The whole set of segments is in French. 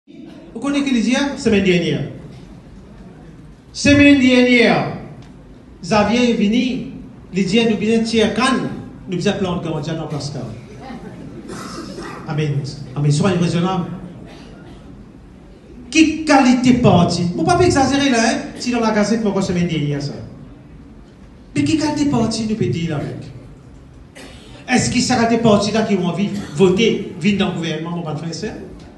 Vous connaissez qui dit semaine dernière? Semaine dernière, Xavier est venu, il dit nous besoin tirer canne, nous besoin planter gardien dans place car. Amen. Amen. Soyez raisonnable. Qui qualité parti? Vous ne pouvez pas exagérer là, hein? Si dans la gazette, pourquoi semaine dernière ça? Mais qui qualité parti nous peut dire avec? Est-ce qu'il sera des partis là qui ont envie de voter, venir dans le gouvernement, mon frère et sœur?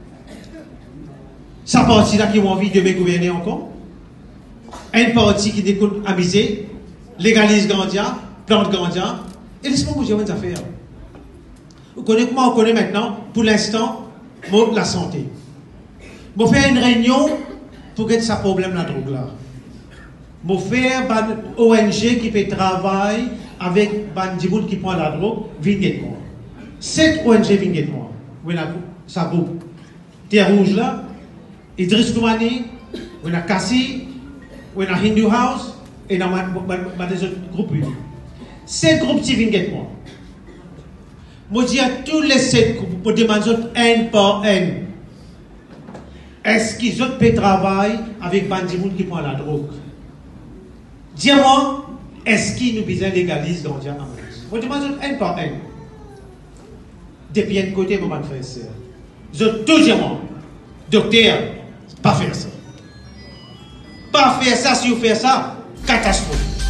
Ça parti là qui ont envie de me gouverner encore? Un parti qui découle amusé, légalise Gandia, plante Gandia, et laisse-moi vous dire une affaire. Vous connaissez comment on connaît maintenant, pour l'instant, la santé. Je vais faire une réunion pour que ça problème la drogue là. Je vais faire une ONG qui fait travail avec des gens qui prennent la drogue, viennent moi. Cette ONG vient moi. Oui, ça groupe. Terre Rouge là, Idriss Toumani, oui, Kassi, oui, Hindu House, et dans des autres groupes unis. Ces groupes qui viennent moi. Je dis à tous les 7 groupes, pour demander un par un, est-ce qu'ils ont fait travail avec des gens qui prennent la drogue? Dis-moi, est-ce qu'ils nous besoin légaliser Gandia en France? Je demande un par un. Depuis un côté, mon frère et sœur. Je tout dis-moi, docteur, pas faire ça. Pas faire ça, si vous faites ça, catastrophe.